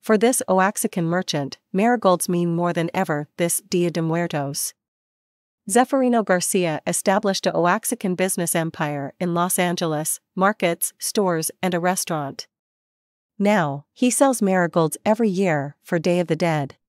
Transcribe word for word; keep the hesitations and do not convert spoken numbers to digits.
For this Oaxacan merchant, marigolds mean more than ever this Día de Muertos. Zeferino Garcia established a Oaxacan business empire in Los Angeles, markets, stores, and a restaurant. Now, he sells marigolds every year for Day of the Dead.